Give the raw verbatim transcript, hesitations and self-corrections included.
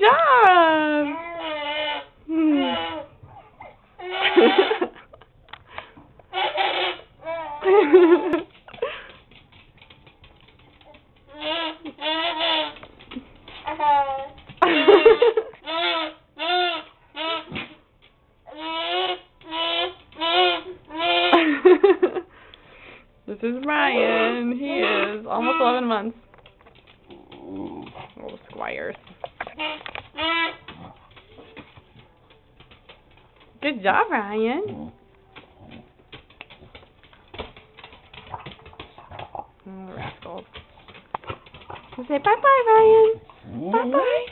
job. Hmm. This is Ryan. He is almost eleven months. Little squires. Good job, Ryan. Oh, rascals. Say bye-bye, Ryan. Bye-bye.